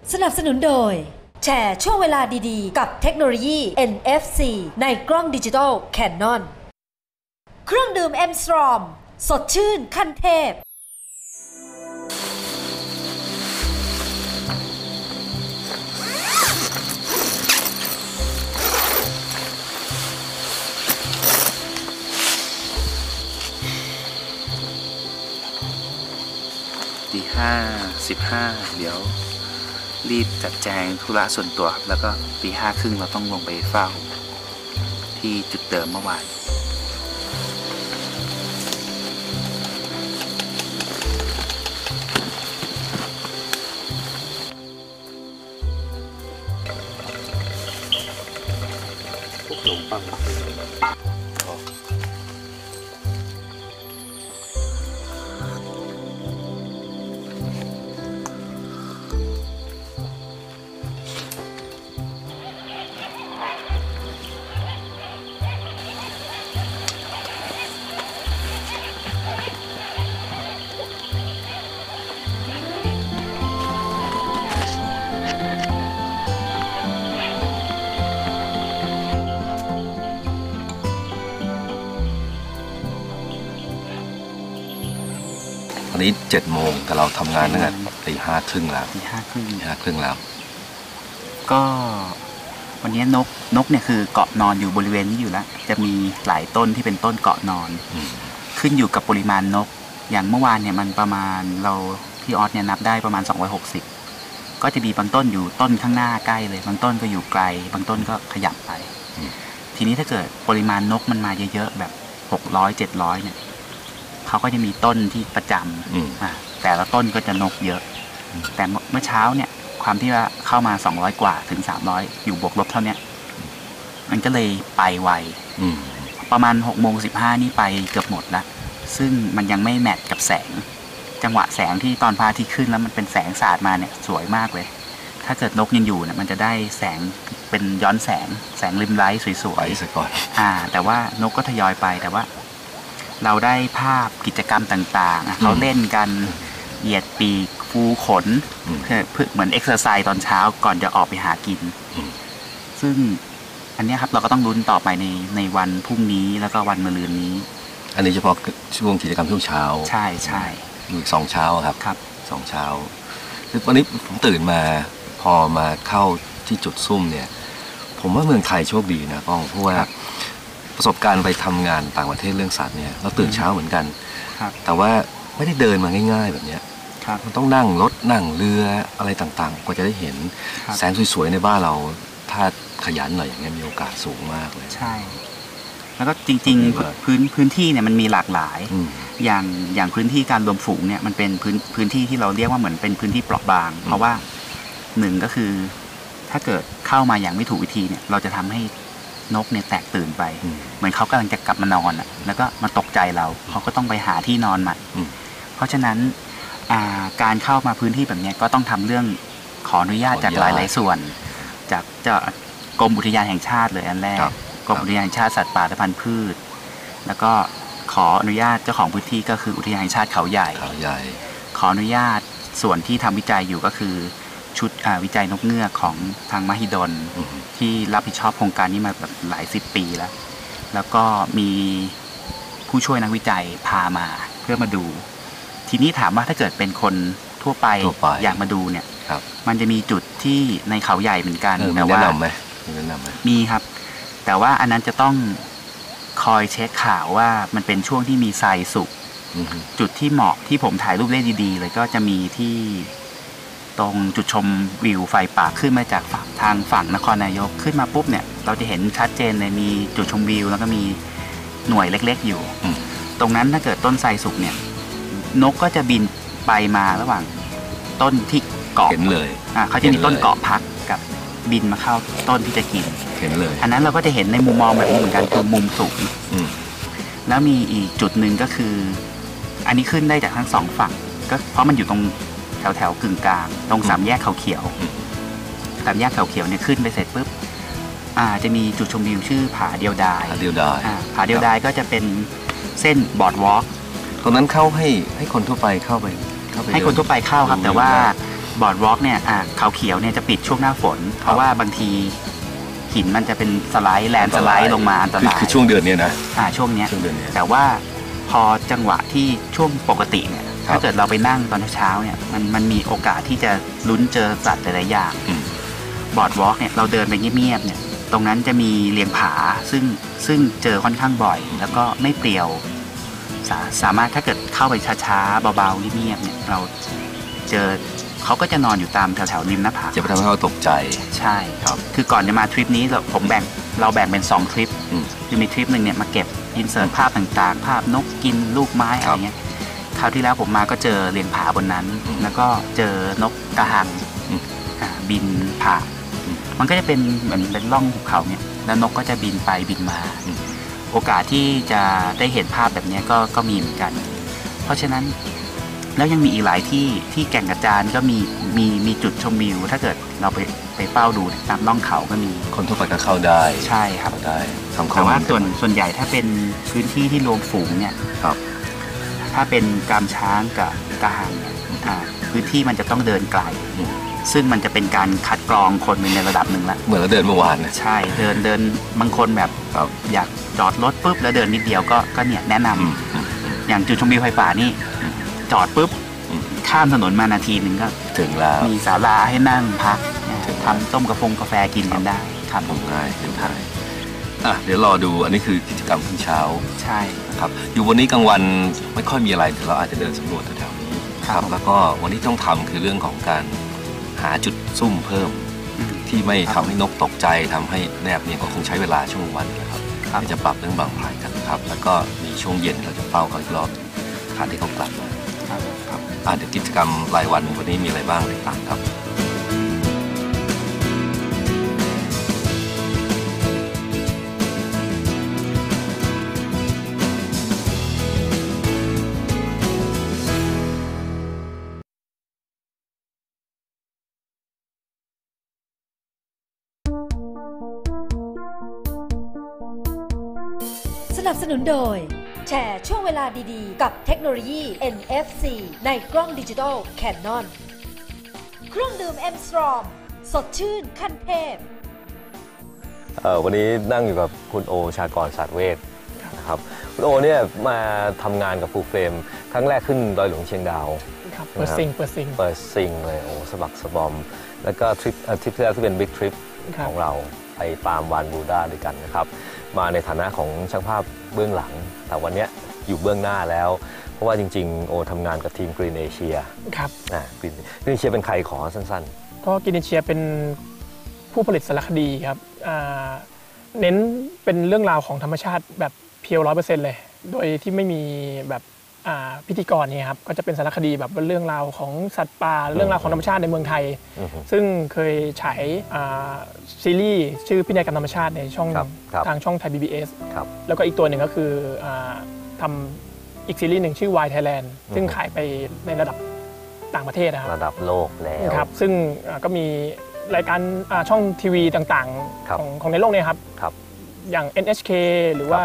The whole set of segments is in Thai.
สนับสนุนโดยแชร์ช่วงเวลาดีๆกับเทคโนโลยี NFC ในกล้องดิจิทัล Canon เครื่องดื่ม M-Strom สดชื่นขั้นเทพตี5:15เดี๋ยวรีบจัดแจงธุระส่วนตัวครับแล้วก็ตี5:30เราต้องลงไปเฝ้าที่จุดเดิมเมื่อวานพวกขนมปังตอนนี้7 โมงแต่เราทำงานตั้งแต่ตี 5:30แล้วตี 5:30 แล้วก็วันนี้นกเนี่ยคือเกาะนอนอยู่บริเวณนี้อยู่แล้วจะมีหลายต้นที่เป็นต้นเกาะนอนขึ้นอยู่กับปริมาณนกอย่างเมื่อวานเนี่ยมันประมาณพี่ออสเนี่ยนับได้ประมาณ260ก็จะมีบางต้นอยู่ต้นข้างหน้าใกล้เลยบางต้นก็อยู่ไกลบางต้นก็ขยับไปทีนี้ถ้าเกิดปริมาณนกมันมาเยอะๆแบบ600-700เนี่ยเขาก็จะมีต้นที่ประจำแต่ละต้นก็จะนกเยอะแต่เมื่อเช้าเนี่ยความที่ว่าเข้ามา200กว่าถึง300อยู่บวกลบเท่านี้มันก็เลยไปไวประมาณ6:15นี่ไปเกือบหมดแล้วซึ่งมันยังไม่แมทกับแสงจังหวะแสงที่ตอนพระอาทิตย์ขึ้นแล้วมันเป็นแสงสาดมาเนี่ยสวยมากเลยถ้าเกิดนกยังอยู่เนี่ยมันจะได้แสงเป็นย้อนแสงริมไลท์สวยๆซะก่อนแต่ว่านกก็ทยอยไปแต่ว่าเราได้ภาพกิจกรรมต่างๆเขาเล่นกันเหยียดปีกฟูขนเพื่อเหมือนเอ็กซ์เซอร์ไซส์ตอนเช้าก่อนจะออกไปหากินซึ่งอันนี้ครับเราก็ต้องลุ้นต่อไปในวันพรุ่งนี้แล้วก็วันมะรืนนี้อันนี้เฉพาะช่วงกิจกรรมช่วงเช้าใช่อีก2 เช้าครับ2 เช้าคือวันนี้ผมตื่นมาพอมาเข้าที่จุดซุ่มเนี่ยผมว่าเมืองไทยโชคดีนะก้องเพราะว่าประสบการณ์ไปทำงานต่างประเทศเรื่องสัตว์เนี่ยเราตื่นเช้าเหมือนกันแต่ว่าไม่ได้เดินมาง่ายๆแบบนี้มันต้องนั่งรถนั่งเรืออะไรต่างๆกว่าจะได้เห็นแสงสวยๆในบ้านเราถ้าขยันหน่อยอย่างเงี้ยมีโอกาสสูงมากเลยใช่แล้วก็จริงๆพื้นที่เนี่ยมันมีหลากหลายอย่างพื้นที่การรวมฝูงเนี่ยมันเป็นพื้นที่ที่เราเรียกว่าเหมือนเป็นพื้นที่เปราะบางเพราะว่า1ก็คือถ้าเกิดเข้ามาอย่างไม่ถูกวิธีเนี่ยเราจะทำให้นกเนี่ยแตกตื่นไปเหมือนเขากำลังจะกลับมานอนแล้วก็มาตกใจเราเขาก็ต้องไปหาที่นอนใหม่เพราะฉะนั้นการเข้ามาพื้นที่แบบนี้ก็ต้องทำเรื่องขออนุญาตจากหลายส่วนจากกรมอุทยานแห่งชาติเลยอันแรกกรมอุทยานแห่งชาติสัตว์ป่าและพันธุ์พืชแล้วก็ขออนุญาตเจ้าของพื้นที่ก็คืออุทยานแห่งชาติเขาใหญ่ขออนุญาตส่วนที่ทำวิจัยอยู่ก็คือชุดวิจัยนกเงือกของทางมหิดลที่รับผิดชอบโครงการนี้มาแบบหลาย10 ปีแล้วก็มีผู้ช่วยนักวิจัยพามาเพื่อมาดูทีนี้ถามว่าถ้าเกิดเป็นคนทั่วไปอยากมาดูเนี่ยมันจะมีจุดที่ในเขาใหญ่เหมือนกันแต่ว่ามีครับแต่ว่าอันนั้นจะต้องคอยเช็คข่าวว่ามันเป็นช่วงที่มีทรายสุกจุดที่เหมาะที่ผมถ่ายรูปได้ดีๆเลยก็จะมีที่ตรงจุดชมวิวไฟป่าขึ้นมาจากทางฝั่งนครนายกขึ้นมาปุ๊บเนี่ยเราจะเห็นชัดเจนเลยมีจุดชมวิวแล้วก็มีหน่วยเล็กๆอยู่ตรงนั้นถ้าเกิดต้นไทรสุกเนี่ยนกก็จะบินไปมาระหว่างต้นที่เกาะเห็นเลยเขาจะมีต้นเกาะพักกับบินมาเข้าต้นที่จะกินเห็นเลยอันนั้นเราก็จะเห็นในมุมมองแบบนี้เหมือนกันคือมุมสูงแล้วมีอีกจุดหนึ่งก็คืออันนี้ขึ้นได้จากทั้ง2 ฝั่งก็เพราะมันอยู่ตรงแถวกึ่งกลางตรง3 แยกเขาเขียว3 แยกเขาเขียวเนี่ยขึ้นไปเสร็จปุ๊บจะมีจุดชมวิวชื่อผาเดียวดายผาเดียวดายก็จะเป็นเส้นบอร์ดวอล์กตรงนั้นเข้าให้คนทั่วไปเข้าไปให้คนทั่วไปเข้าครับแต่ว่าบอร์ดวอล์กเนี่ยเขาเขียวเนี่ยจะปิดช่วงหน้าฝนเพราะว่าบางทีหินมันจะเป็นสไลด์แลนสไลด์ลงมาอันตรายคือช่วงเดือนนี้นะช่วงเนี้ยแต่ว่าพอจังหวะที่ช่วงปกติเนี่ยถ้าเกิดเราไปนั่งตอนเช้าเนี่ยมันมีโอกาสที่จะลุ้นเจอสัตว์หลายๆอย่างบอร์ดวอล์กเนี่ยเราเดินไปเงียบๆเนี่ยตรงนั้นจะมีเลียงผาซึ่งเจอค่อนข้างบ่อยแล้วก็ไม่เปลี่ยวสามารถถ้าเกิดเข้าไปช้าๆเบาๆเงียบๆเนี่ยเราเจอเขาก็จะนอนอยู่ตามแถวๆริมหน้าผาจะไปทำให้เราตกใจใช่ครับคือก่อนจะมาทริปนี้เราแบ่งเป็น2ทริปคือมีทริปหนึ่งเนี่ยมาเก็บอินเสิร์ตภาพต่างๆภาพนกกินลูกไม้อะไรเงี้ยคราวที่แล้วผมมาก็เจอเลียงผาบนนั้นแล้วก็เจอนกกระหังบินผ่านมันก็จะเป็นเหมือนเป็นร่องภูเขาเนี่ยแล้วนกก็จะบินไปบินมาโอกาสที่จะได้เห็นภาพแบบนี้ก็มีเหมือนกันเพราะฉะนั้นแล้วยังมีอีกหลายที่แก่งกระจานก็มีจุดชมวิวถ้าเกิดเราไปเฝ้าดูตามร่องเขาก็มีคนทั่วไปก็เข้าได้ใช่ครับได้แต่ว่าส่วนใหญ่ถ้าเป็นพื้นที่ที่รวมฝูงเนี่ยถ้าเป็นกามช้างกับกระหังพื้นที่มันจะต้องเดินไกลซึ่งมันจะเป็นการคัดกรองคนในระดับหนึ่งละเหมือนเราเดินเมื่อวานนะใช่เดินบางคนแบบอยากจอดรถปุ๊บแล้วเดินนิดเดียวก็เนี่ยแนะนำอย่างจุดชมวิวไฟป่านี่จอดปุ๊บข้ามถนนมานาทีหนึ่งก็ถึงแล้วมีศาลาให้นั่งพักทำต้มกาแฟกินกันได้ครับง่ายเป็นไทยเดี๋ยวรอดูอันนี้คือกิจกรรมเช้าใช่ครับอยู่วันนี้กลางวันไม่ค่อยมีอะไรแต่เราอาจจะเดินสำรวจแถวๆนี้ครับแล้วก็วันนี้ต้องทำคือเรื่องของการหาจุดซุ่มเพิ่มที่ไม่ทำให้นกตกใจทำให้แนบเนี่ยก็คงใช้เวลาช่วงวันนะครับที่จะปรับเรื่องบางพายกันครับแล้วก็มีช่วงเย็นเราจะเฝ้าเขาอีกรอบทานที่เขากลับมาครับเดี๋ยวกิจกรรมรายวันวันนี้มีอะไรบ้างติดตามครับสนับสนุนโดยแชร์ช่วงเวลาดีๆกับเทคโนโลยี NFC ในกล้องดิจิทัล Canon เครื่องดื่ม M-Strom สดชื่นขั้นเทพวันนี้นั่งอยู่กับคุณโอชากรศาสตร์เวชนะครับคุณโอเนี่ยมาทำงานกับฟูลเฟรมครั้งแรกขึ้นดอยหลวงเชียงดาวเปิดซิงเลยโอ้สบักสบอมแล้วก็ทริปที่แล้วที่เป็นบิ๊กทริปของเราไปปาล์มวานบูด้าด้วยกันนะครับมาในฐานะของช่างภาพเบื้องหลังแต่วันนี้อยู่เบื้องหน้าแล้วเพราะว่าจริงๆโอทำงานกับทีม Green Asia ครับ Green Asia เป็นใครขอสั้นๆก็ Green Asia เป็นผู้ผลิตสารคดีครับเน้นเป็นเรื่องราวของธรรมชาติแบบเพียว 100% เลยโดยที่ไม่มีแบบพิธีกรเนี่ยครับก็จะเป็นสารคดีแบบเรื่องราวของสัตว์ป่าเรื่องราวของธรรมชาติในเมืองไทยซึ่งเคยฉายซีรีส์ชื่อพินัยกรรมธรรมชาติในช่องทางช่องไทย PBS แล้วก็อีกตัวหนึ่งก็คือทำอีกซีรีส์หนึ่งชื่อ Wild Thailand ซึ่งขายไปในระดับต่างประเทศนะครับระดับโลกแล้วครับซึ่งก็มีรายการช่องทีวีต่างๆของในโลกเนี่ยครับอย่าง NHK หรือว่า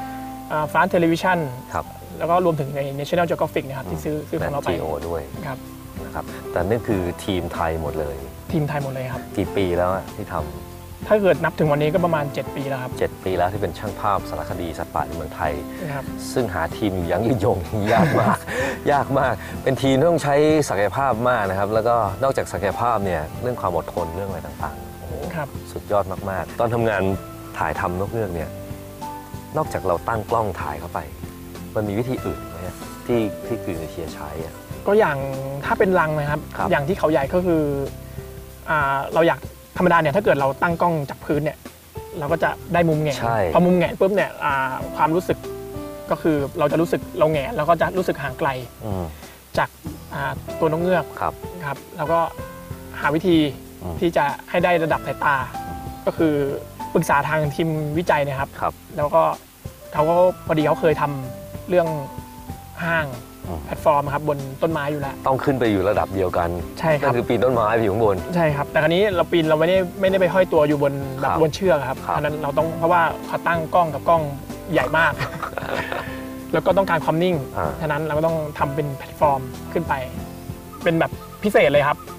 France Televisionแล้วก็รวมถึงใน National Geographic นะครับที่ซื้อของเราไปด้วยนะครับแต่นี่คือทีมไทยหมดเลยทีมไทยหมดเลยครับกี่ปีแล้วที่ทำถ้าเกิดนับถึงวันนี้ก็ประมาณ7 ปีแล้วครับ 7 ปีแล้วที่เป็นช่างภาพสารคดีสัตว์ป่าในเมืองไทยซึ่งหาทีมอยู่ยังยืนยงยากมากเป็นทีมที่ต้องใช้ศักยภาพมากนะครับแล้วก็นอกจากศักยภาพเนี่ยเรื่องความอดทนเรื่องอะไรต่างๆโอ้โหสุดยอดมากๆตอนทำงานถ่ายทำนกเงือกเนี่ยนอกจากเราตั้งกล้องถ่ายเข้าไปมันมีวิธีอื่นไหมที่Green Asiaใช้ก็อย่างถ้าเป็นรังนะครับอย่างที่เขาใหญ่ก็คือเราอยากธรรมดาเนี่ยถ้าเกิดเราตั้งกล้องจับพื้นเนี่ยเราก็จะได้มุมแหงนพอมุมแหงนปุ๊บเนี่ยความรู้สึกก็คือเราจะรู้สึกเราแหงนแล้วก็จะรู้สึกห่างไกลจากตัวนกเงือกครับแล้วก็หาวิธีที่จะให้ได้ระดับสายตาก็คือปรึกษาทางทีมวิจัยนะครับแล้วก็เขาก็พอดีเขาเคยทำเรื่องห้างแพลตฟอร์มครับบนต้นไม้อยู่แล้วต้องขึ้นไปอยู่ระดับเดียวกันใช่ครับก็คือปีนต้นไม้ไปอยู่ข้างบนใช่ครับแต่คราวนี้เราปีนเราไม่ได้ไปห้อยตัวอยู่บนแบบบนเชือกครับอันนั้นเราต้องเพราะว่าเขาตั้งกล้องกับกล้องใหญ่มากแล้วก็ต้องการความนิ่งฉะนั้นเราก็ต้องทำเป็นแพลตฟอร์มขึ้นไปเป็นแบบพิเศษเลยครับ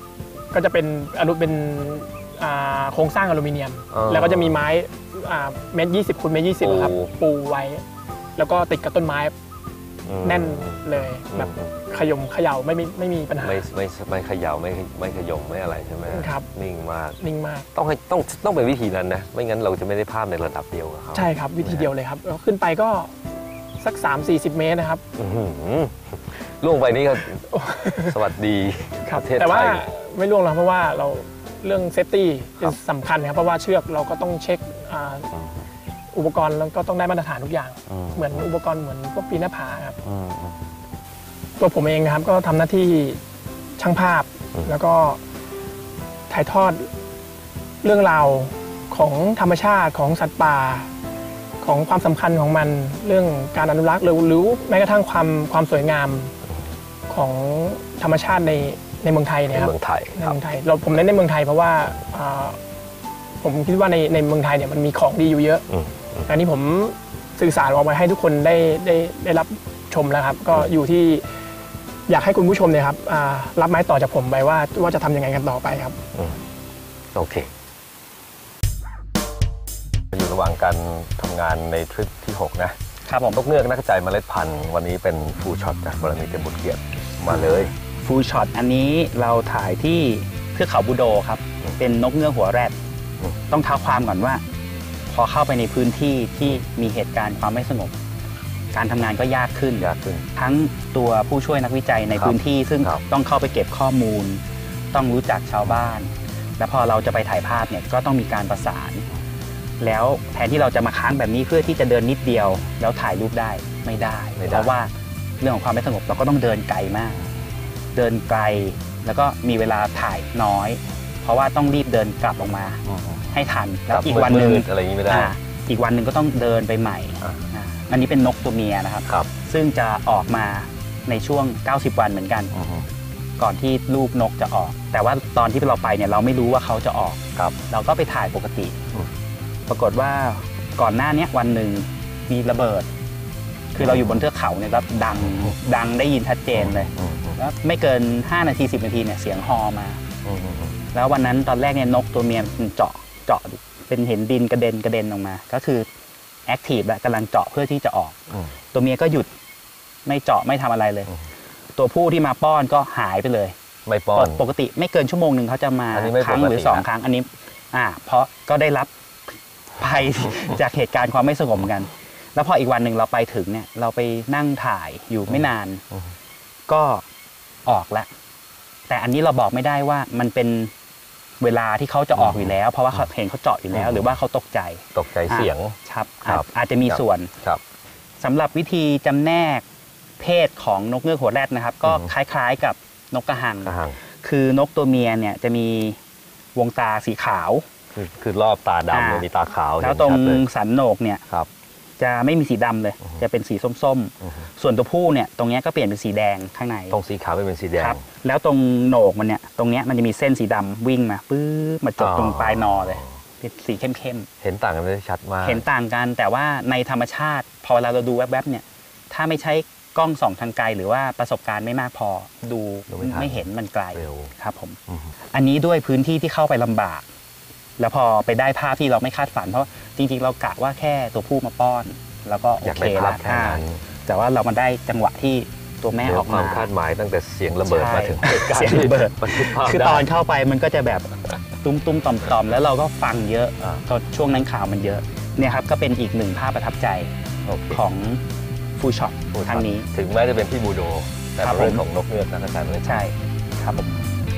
ก็จะเป็นโครงสร้างอลูมิเนียมแล้วก็จะมีไม้เมตร20 คูณเมตร20ครับปูไว้แล้วก็ติดกับต้นไม้แน่นเลยแบบขยมเขย่าไม่มีปัญหาไม่เขย่าไม่ขยมไม่อะไรใช่ไหมครับนิ่งมากต้องเป็นวิธีนั้นนะไม่งั้นเราจะไม่ได้ภาพในระดับเดียวกับเขาใช่ครับวิธีเดียวเลยครับขึ้นไปก็สัก 3-40 เมตรนะครับล่วงไปนี่ก็สวัสดีครับแต่ว่าไม่ล่วงหรอกเพราะว่าเราเรื่องเซฟตี้เป็นสำคัญครับเพราะว่าเชือกเราก็ต้องเช็คอุปกรณ์แล้วก็ต้องได้มาตรฐานทุกอย่างเหมือนอุปกรณ์เหมือนพวกปีนหน้าผาครับตัวผมเองนะครับก็ทำหน้าที่ช่างภาพแล้วก็ถ่ายทอดเรื่องราวของธรรมชาติของสัตว์ป่าของความสำคัญของมันเรื่องการอนุรักษ์หรือแม้กระทั่งความสวยงามของธรรมชาติในเมืองไทยนะครับในเมืองไทยผมเน้นในเมืองไทยเพราะว่าผมคิดว่าในเมืองไทยเนี่ยมันมีของดีอยู่เยอะอันนี้ผมสื่อสารออกมาให้ทุกคนได้รับชมแล้วครับก็อยู่ที่อยากให้คุณผู้ชมเนี่ยครับรับไม้ต่อจากผมไปว่าจะทำยังไงกันต่อไปครับโอเคอยู่ระหว่างการทำงานในทริปที่6นะครับผมนกเงือกนักกระจายเมล็ดพันธุ์วันนี้เป็นฟูลช็อตจากบารมีเต็มบุญเกียรติมาเลยฟูลช็อตอันนี้เราถ่ายที่เทือกเขาบูโดครับเป็นนกเงือกหัวแรดต้องเท้าความก่อนว่าพอเข้าไปในพื้นที่ที่มีเหตุการณ์ความไม่สงบการทำงานก็ยากขึ้นทั้งตัวผู้ช่วยนักวิจัยในพื้นที่ซึ่งต้องเข้าไปเก็บข้อมูลต้องรู้จักชาวบ้านและพอเราจะไปถ่ายภาพเนี่ยก็ต้องมีการประสานแล้วแทนที่เราจะมาค้างแบบนี้เพื่อที่จะเดินนิดเดียวแล้วถ่ายรูปได้ไม่ได้เพราะว่าเรื่องของความไม่สงบเราก็ต้องเดินไกลมากเดินไกลแล้วก็มีเวลาถ่ายน้อยเพราะว่าต้องรีบเดินกลับลงมาให้ทันแล้วอีกวันหนึ่งอะไรอย่างนี้ไม่ได้อีกวันหนึ่งก็ต้องเดินไปใหม่อันนี้เป็นนกตัวเมียนะครับซึ่งจะออกมาในช่วง90วันเหมือนกันก่อนที่ลูกนกจะออกแต่ว่าตอนที่เราไปเนี่ยเราไม่รู้ว่าเขาจะออกเราก็ไปถ่ายปกติปรากฏว่าก่อนหน้านี้วันหนึ่งมีระเบิดคือเราอยู่บนเทือกเขาเนี่ยก็ดังได้ยินชัดเจนเลยแล้วไม่เกิน5 นาที 10 นาทีเนี่ยเสียงฮอมาแล้ววันนั้นตอนแรกเนี่ยนกตัวเมียมันเจาะเป็นเห็นดินกระเด็นออกมาก็คือแอคทีฟแล้วกำลังเจาะเพื่อที่จะออกตัวเมียก็หยุดไม่เจาะไม่ทำอะไรเลยตัวผู้ที่มาป้อนก็หายไปเลยไม่ป้อนปกติไม่เกินชั่วโมงหนึ่งเขาจะมาครั้งหรือ2 ครั้งอันนี้เพราะก็ได้รับภัยจากเหตุการณ์ความไม่สงบกันแล้วพออีกวันหนึ่งเราไปถึงเนี่ยเราไปนั่งถ่ายอยู่ไม่นานก็ออกแล้วแต่อันนี้เราบอกไม่ได้ว่ามันเป็นเวลาที่เขาจะออกอยู่แล้วเพราะว่าเขาเห็นเขาเจาะอยู่แล้วหรือว่าเขาตกใจเสียงครับอาจจะมีส่วนสำหรับวิธีจำแนกเพศของนกเงือกหัวแรดนะครับก็คล้ายๆกับนกกระหังคือนกตัวเมียเนี่ยจะมีวงตาสีขาวคือรอบตาดำมีตาขาวแล้วตรงสันโหนกเนี่ยจะไม่มีสีดำเลยจะเป็นสีส้มๆส่วนตัวผู้เนี่ยตรงนี้ก็เปลี่ยนเป็นสีแดงข้างในตรงสีขาวเป็นสีแดงแล้วตรงโหนกมันเนี่ยตรงนี้มันจะมีเส้นสีดำวิ่งมาปื๊บมาจบตรงปลายนอเลยเป็นสีเข้มๆเห็นต่างกันได้ชัดมากเห็นต่างกันแต่ว่าในธรรมชาติพอเวลาเราดูแวบๆเนี่ยถ้าไม่ใช้กล้องส่องทางไกลหรือว่าประสบการณ์ไม่มากพอดูไม่เห็นมันไกลครับผมอันนี้ด้วยพื้นที่ที่เข้าไปลำบากแล้วพอไปได้ภาพที่เราไม่คาดฝันเพราะจริงๆเรากะว่าแค่ตัวผู้มาป้อนแล้วก็โอเคแล้วแต่ว่าเรามาได้จังหวะที่ตัวแม่ออกมาคาดหมายตั้งแต่เสียงระเบิดมาถึงเสียงระเบิดคือตอนเข้าไปมันก็จะแบบตุ้มๆต่อมๆแล้วเราก็ฟังเยอะก็ช่วงนั้นข่าวมันเยอะเนี่ยครับก็เป็นอีกหนึ่งภาพประทับใจของฟูลช็อตครั้งนี้ถึงแม้จะเป็นที่บูโดแต่เรื่องของนกเงือกนักกระจายเมล็ดใช่ครับผม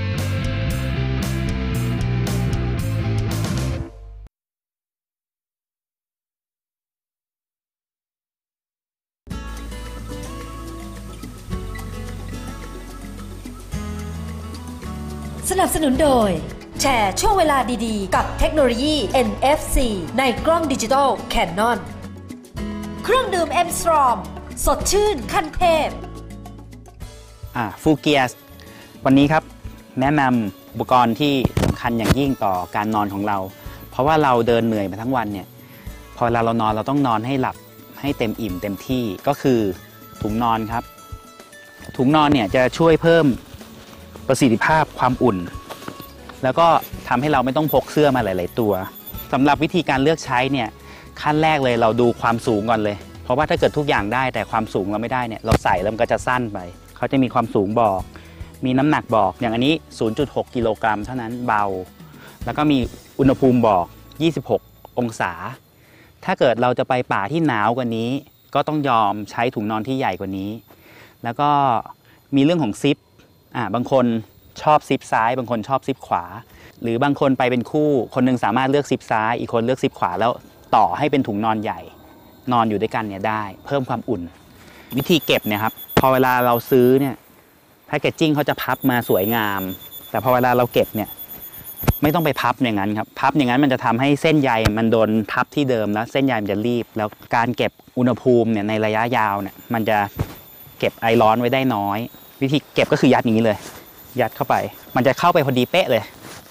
สนับสนุนโดยแชร์ช่วงเวลาดีๆกับเทคโนโลยี NFC ในกล้องดิจิทัล Canon เครื่องดื่ม M-Strom สดชื่นขั้นเทพฟูเกียสวันนี้ครับแนะนำอุปกรณ์ที่สำคัญอย่างยิ่งต่อการนอนของเราเพราะว่าเราเดินเหนื่อยมาทั้งวันเนี่ยพอเวลาเรานอนเราต้องนอนให้หลับให้เต็มอิ่มเต็มที่ก็คือถุงนอนครับถุงนอนเนี่ยจะช่วยเพิ่มประสิทธิภาพความอุ่นแล้วก็ทำให้เราไม่ต้องพกเสื้อมาหลายๆตัวสำหรับวิธีการเลือกใช้เนี่ยขั้นแรกเลยเราดูความสูงก่อนเลยเพราะว่าถ้าเกิดทุกอย่างได้แต่ความสูงเราไม่ได้เนี่ยเราใส่แล้วมันก็จะสั้นไปเขาจะมีความสูงบอกมีน้ำหนักบอกอย่างอันนี้ 0.6 กิโลกรัมเท่านั้นเบาแล้วก็มีอุณหภูมิบอก26 องศาถ้าเกิดเราจะไปป่าที่หนาวกว่านี้ก็ต้องยอมใช้ถุงนอนที่ใหญ่กว่านี้แล้วก็มีเรื่องของซิปบางคนชอบซิปซ้ายบางคนชอบซิปขวาหรือบางคนไปเป็นคู่คนนึงสามารถเลือกซิปซ้ายอีกคนเลือกซิปขวาแล้วต่อให้เป็นถุงนอนใหญ่นอนอยู่ด้วยกันเนี่ยได้เพิ่มความอุ่นวิธีเก็บเนี่ยครับพอเวลาเราซื้อเนี่ยแพคเกจจิ้งเขาจะพับมาสวยงามแต่พอเวลาเราเก็บเนี่ยไม่ต้องไปพับอย่างนั้นครับพับอย่างนั้นมันจะทำให้เส้นใยมันโดนทับที่เดิมแล้วเส้นใยมันจะรีบแล้วการเก็บอุณหภูมิเนี่ยในระยะยาวเนี่ยมันจะเก็บไอร้อนไว้ได้น้อยวิธีเก็บก็คือยัดอย่างนี้เลยยัดเข้าไปมันจะเข้าไปพอดีเป๊ะเลย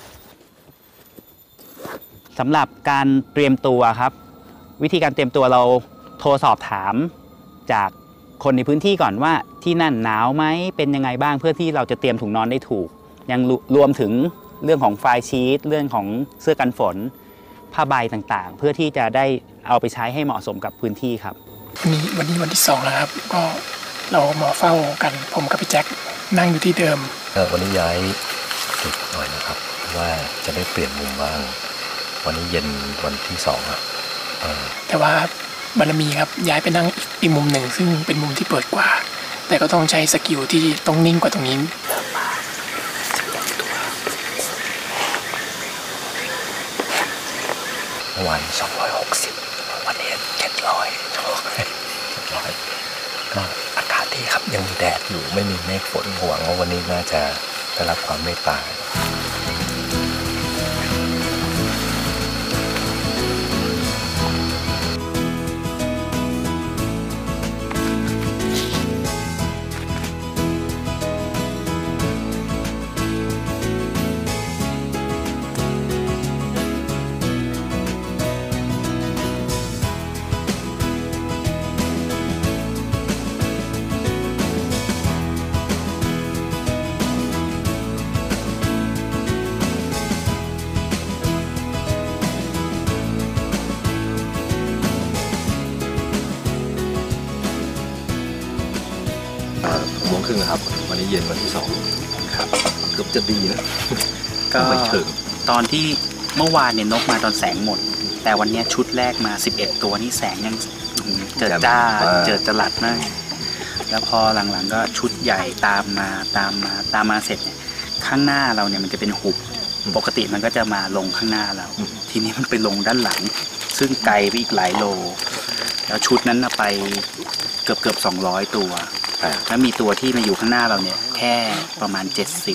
สำหรับการเตรียมตัวครับวิธีการเตรียมตัวเราโทรสอบถามจากคนในพื้นที่ก่อนว่าที่นั่นหนาวไหมเป็นยังไงบ้างเพื่อที่เราจะเตรียมถุงนอนได้ถูกยังรวมถึงเรื่องของไฟชีทเรื่องของเสื้อกันฝนผ้าใบต่างๆเพื่อที่จะได้เอาไปใช้ให้เหมาะสมกับพื้นที่ครับวันนี้วันที่2แล้วครับก็เรามาเฝ้ากันผมกับพี่แจ็คนั่งอยู่ที่เดิมวันนี้ย้ายจุดหน่อยนะครับว่าจะได้เปลี่ยนมุมบ้างวันนี้เย็นวันที่2ครับแต่ว่าบารมีครับย้ายไปนั่งอีกมุมหนึ่งซึ่งเป็นมุมที่เปิดกว่าแต่ก็ต้องใช้สกิลที่ต้องนิ่งกว่าตรงนี้เมื่อวาน260วันนี้700โชคเลย700ก็อากาศดีครับยังมีแดดอยู่ไม่มีเมฆฝนหวังว่าวันนี้น่าจะได้รับความเมตตาครึ่งครับวันนี้เย็นวันที่2ครับเกือบจะดีนะก็ไม่เชิงตอนที่เมื่อวานเนี่ยนกมาตอนแสงหมดแต่วันนี้ชุดแรกมา11ตัวนี่แสงยังเจิดจ้าเจิดจรัสมากแล้วพอหลังๆก็ชุดใหญ่ตามมาเสร็จเนี่ยข้างหน้าเราเนี่ยมันจะเป็นหุบปกติมันก็จะมาลงข้างหน้าเราทีนี้มันไปลงด้านหลังซึ่งไกลไปอีกหลายโลแล้วชุดนั้นไปเกือบ200ตัวแล้วมีตัวที่มาอยู่ข้างหน้าเราเนี่ยแค่ประมาณ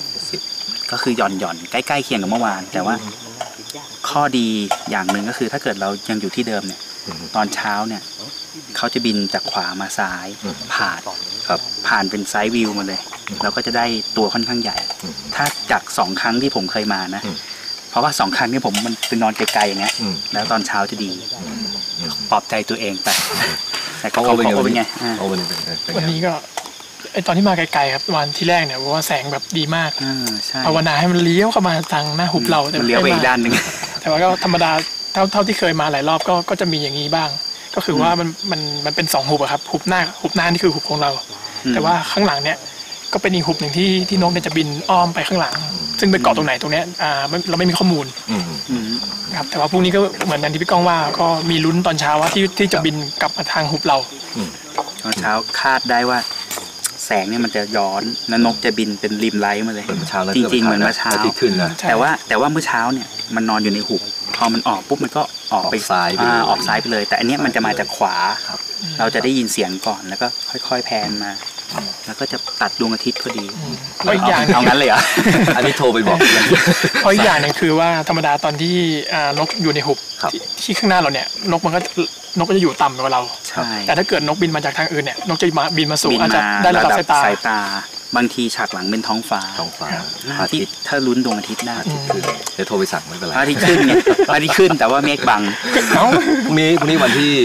70ก็คือหย่อนใกล้ๆเคียงกับเมื่อวานแต่ว่าข้อดีอย่างหนึ่งก็คือถ้าเกิดเรายังอยู่ที่เดิมเนี่ยตอนเช้าเนี่ยเขาจะบินจากขวามาซ้ายผ่านเป็นไซด์วิวมาเลยเราก็จะได้ตัวค่อนข้างใหญ่ถ้าจาก2ครั้งที่ผมเคยมานะเพราะว่า2ครั้งนี้ผมมันเป็นนอนไกลๆอย่างเงี้ยแล้วตอนเช้าจะดีปลอบใจตัวเองไปแต่ก็เป็นไงวันนี้ก็ไอตอนที่มาไกลๆครับวันที่แรกเนี่ยว่าแสงแบบดีมากภาวนาให้มันเลี้ยวเข้ามาทางหน้าหุบเราแต่เลี้ยวไปอีกด้านนึงแต่ว่าก็ธรรมดาเท่าที่เคยมาหลายรอบก็จะมีอย่างนี้บ้างก็คือว่ามันเป็น2หุบอะครับหุบหน้านี่คือหุบของเราแต่ว่าข้างหลังเนี่ยก็เป็นอีกหุบหนึ่งที่นกเนี่ยจะบินอ้อมไปข้างหลังซึ่งไปเกาะตรงไหนตรงเนี้ยเราไม่มีข้อมูลครับแต่ว่าพรุ่งนี้ก็เหมือนที่พี่ก้องว่าก็มีลุ้นตอนเช้าว่าที่จะบินกลับมาทางหุบเราตอนเช้าคาดได้ว่าแสงเนี่ยมันจะย้อนแล้วนกจะบินเป็นริมไลท์มาเลยจริงๆเหมือนเมื่อเช้าแต่ว่าเมื่อเช้าเนี่ยมันนอนอยู่ในหุบพอมันออกปุ๊บมันก็ออกไปซ้ายไปเลยแต่อันนี้มันจะมาจากขวาเราจะได้ยินเสียงก่อนแล้วก็ค่อยๆแพนมาแล้วก็จะตัดดวงอาทิตย์พอดีเพราะอีกอย่างเอางั้นเลยเหรออันนี้โทรไปบอกเพราะอีกอย่างนึงคือว่าธรรมดาตอนที่นกอยู่ในหุบที่ข้างหน้าเราเนี่ยนกก็จะอยู่ต่ำกว่าเราแต่ถ้าเกิดนกบินมาจากทางอื่นเนี่ยนกจะบินมาสูงอาจจะได้ระดับสายตาบางทีฉากหลังเป็นท้องฟ้าอาทิตย์ถ้าลุ้นดวงอาทิตย์ได้เดี๋ยวโทรไปสั่งไม่เป็นไรอาทิตย์ขึ้นไงอาทิตย์ขึ้นแต่ว่าเมฆบังพรุ่งนี้วันที่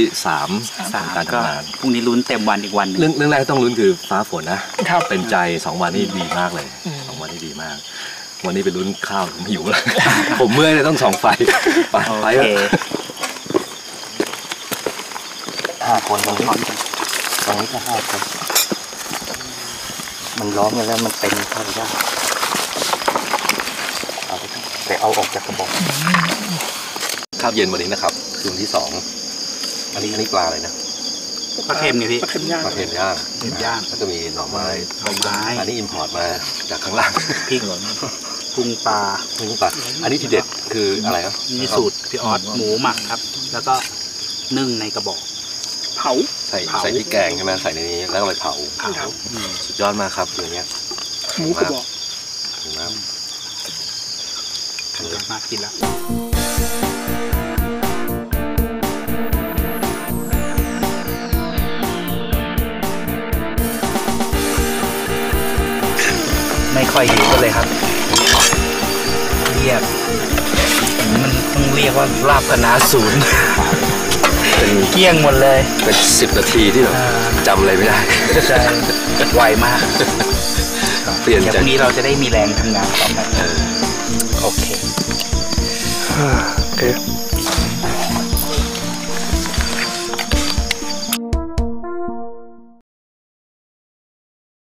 3การทำงานพรุ่งนี้ลุ้นเต็มวันอีกวันนึงเรื่องแรกต้องลุ้นคือฟ้าฝนนะเป็นใจ2วันนี้ดีมากเลย2วันนี้ดีมากวันนี้ไปลุ้นข้าวผมหิวแล้ว ผมเมื่อยเลยต้องส่องไฟไปโอเค 5 คนตรงนี้ก็5 คนมันล้อมกันแล้วมันเป็นข้าวยากเอาออกจากกระบอกข้าวเย็นวันนี้นะครับคืนที่2อันนี้ปลาอะไรนะปลาเค็มไงพี่ปลาเค็มย่างปลาเค็มย่างเค็มย่างแล้วก็มีหน่อไม้หน่อไม้อันนี้อิมพอร์ตมาจากข้างล่างพริกปรุงปลานี่ปลาอันนี้ทีเด็ดคืออะไรครับมีสูตรพี่ออสหมูหมักครับ แล้วก็นึ่งในกระบอกเผาใส่พริกแกงใช่ไหมใส่ในนี้แล้วก็ไปเผาสุดยอดมากครับอย่างเงี้ยหมูกระบอกถึงน้มากินแล้วไม่ค่อยหิวกันเลยครับเรียกมันต้องเรียกว่าลาบคณะศูนย์เป็นเกลี้ยงหมดเลยเป็น10 นาทีที่แบบจำอะไรไม่ได้ใช่ไวมากเปลี่ยนเดี๋ยวพจากรุ่งนี้เราจะได้มีแรงทำงานต่อไปโอเคโอเค